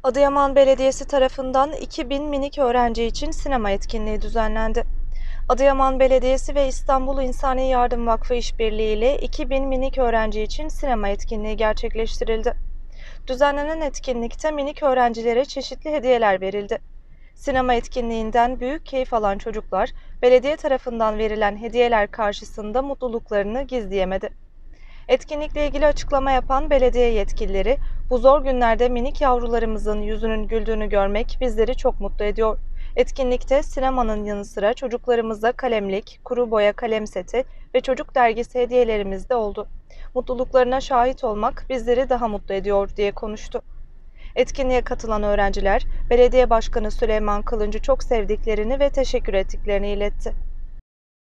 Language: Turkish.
Adıyaman Belediyesi tarafından 2000 minik öğrenci için sinema etkinliği düzenlendi. Adıyaman Belediyesi ve İstanbul İnsani Yardım Vakfı işbirliği ile 2000 minik öğrenci için sinema etkinliği gerçekleştirildi. Düzenlenen etkinlikte minik öğrencilere çeşitli hediyeler verildi. Sinema etkinliğinden büyük keyif alan çocuklar, belediye tarafından verilen hediyeler karşısında mutluluklarını gizleyemedi. Etkinlikle ilgili açıklama yapan belediye yetkilileri, "Bu zor günlerde minik yavrularımızın yüzünün güldüğünü görmek bizleri çok mutlu ediyor. Etkinlikte sinemanın yanı sıra çocuklarımıza kalemlik, kuru boya kalem seti ve çocuk dergisi hediyelerimiz de oldu. Mutluluklarına şahit olmak bizleri daha mutlu ediyor," diye konuştu. Etkinliğe katılan öğrenciler, Belediye Başkanı Süleyman Kılıncı çok sevdiklerini ve teşekkür ettiklerini iletti.